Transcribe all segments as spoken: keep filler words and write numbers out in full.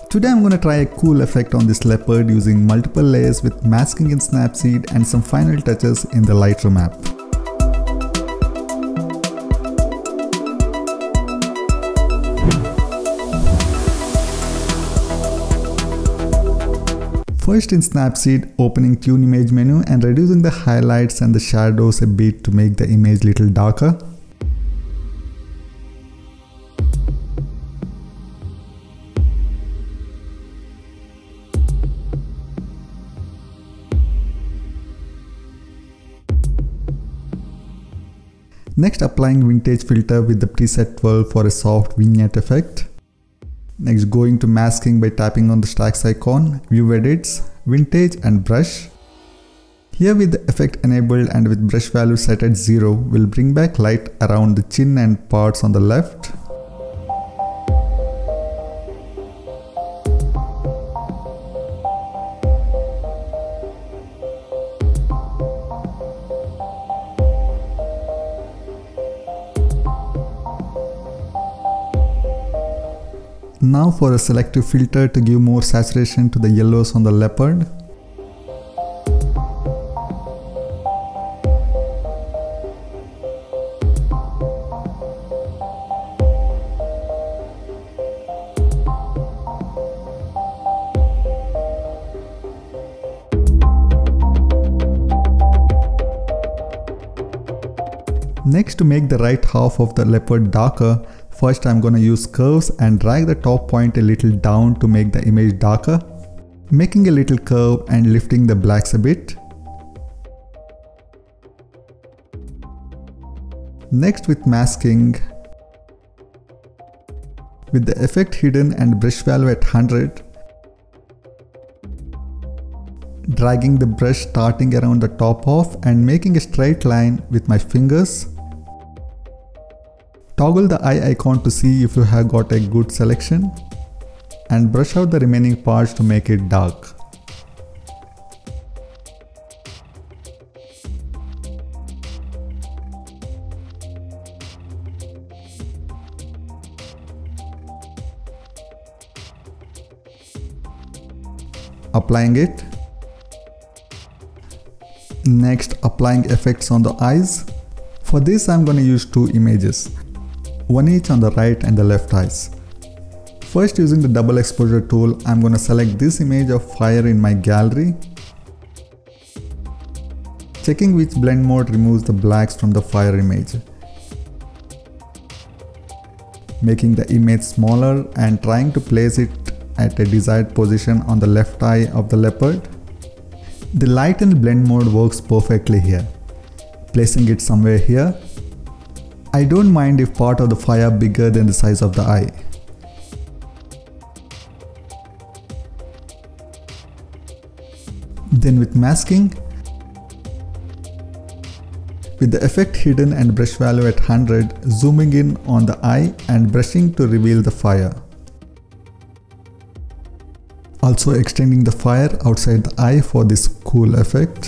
Today I'm gonna try a cool effect on this leopard using multiple layers with masking in Snapseed and some final touches in the Lightroom app. First in Snapseed, opening Tune Image menu and reducing the highlights and the shadows a bit to make the image little darker. Next, applying vintage filter with the preset twelve for a soft vignette effect. Next, going to masking by tapping on the stacks icon, view edits, vintage and brush. Here with the effect enabled and with brush value set at zero, we'll bring back light around the chin and parts on the left. Now for a selective filter to give more saturation to the yellows on the leopard. Next, to make the right half of the leopard darker, first I'm gonna use curves and drag the top point a little down to make the image darker, making a little curve and lifting the blacks a bit. Next, with masking, with the effect hidden and brush value at one hundred, dragging the brush starting around the top half and making a straight line with my fingers. Toggle the eye icon to see if you have got a good selection and brush out the remaining parts to make it dark. Applying it. Next, applying effects on the eyes. For this I'm going to use two images, one each on the right and the left eyes. First, using the double exposure tool, I'm going to select this image of fire in my gallery. Checking which blend mode removes the blacks from the fire image. Making the image smaller and trying to place it at a desired position on the left eye of the leopard. The light and blend mode works perfectly here. Placing it somewhere here. I don't mind if part of the fire bigger than the size of the eye. Then with masking, with the effect hidden and brush value at one hundred, zooming in on the eye and brushing to reveal the fire. Also extending the fire outside the eye for this cool effect.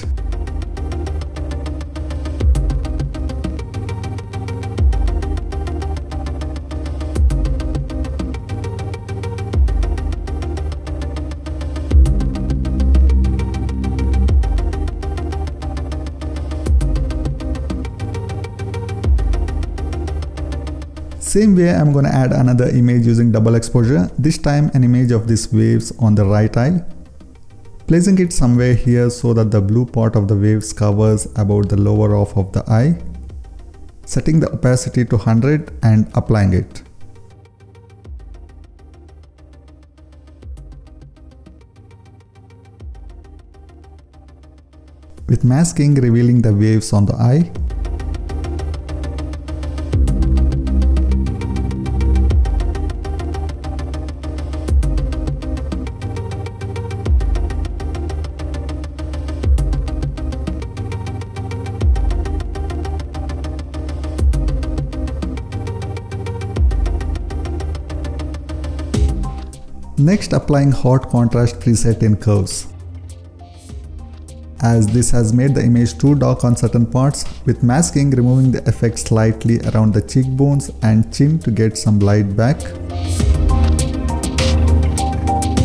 Same way, I'm gonna add another image using double exposure, this time an image of these waves on the right eye. Placing it somewhere here so that the blue part of the waves covers about the lower half of the eye. Setting the opacity to one hundred and applying it. With masking, revealing the waves on the eye. Next, applying hot contrast preset in curves. As this has made the image too dark on certain parts, with masking, removing the effect slightly around the cheekbones and chin to get some light back.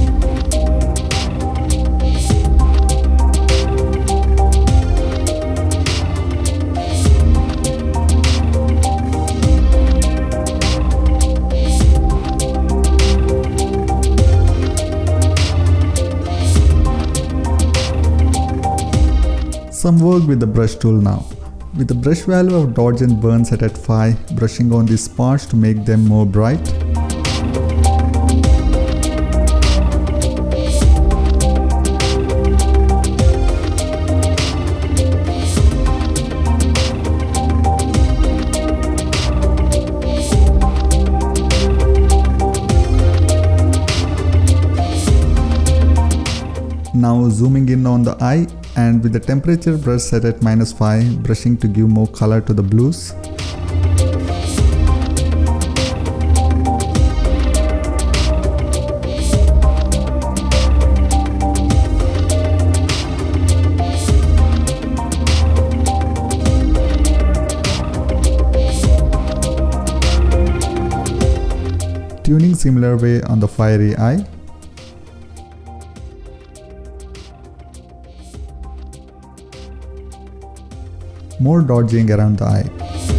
Some work with the brush tool now. With the brush value of dodge and burn set at five, brushing on these parts to make them more bright. Now zooming in on the eye, and with the temperature brush set at minus five, brushing to give more color to the blues. Tuning similar way on the fiery eye. More dodging around the eye.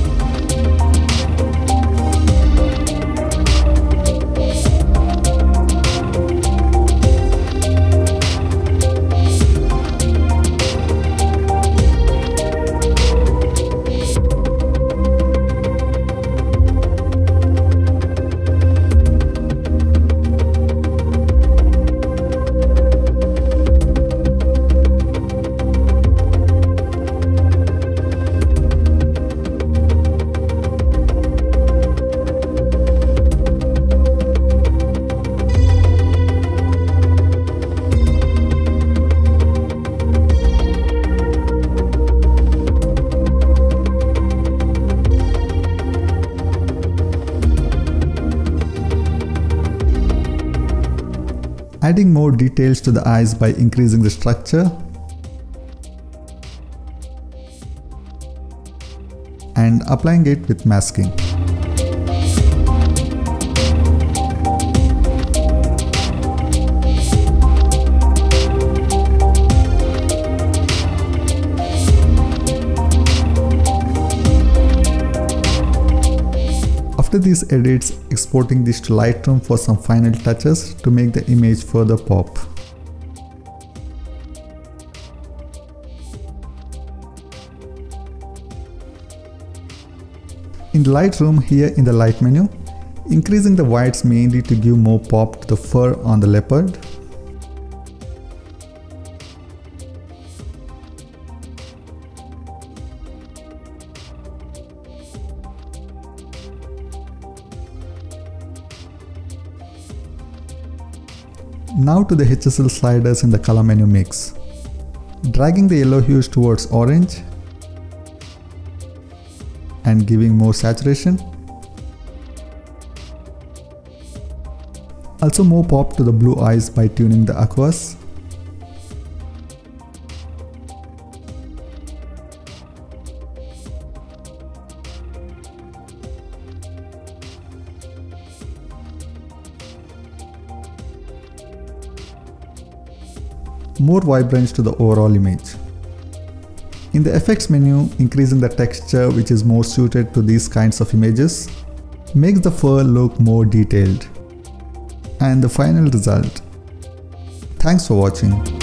Adding more details to the eyes by increasing the structure and applying it with masking. After these edits, exporting this to Lightroom for some final touches to make the image further pop. In Lightroom, here in the light menu, increasing the whites mainly to give more pop to the fur on the leopard. Now to the H S L sliders in the color menu mix. Dragging the yellow hues towards orange and giving more saturation. Also more pop to the blue eyes by tuning the aquas. More vibrance to the overall image. In the effects menu, increasing the texture which is more suited to these kinds of images makes the fur look more detailed. And the final result. Thanks for watching.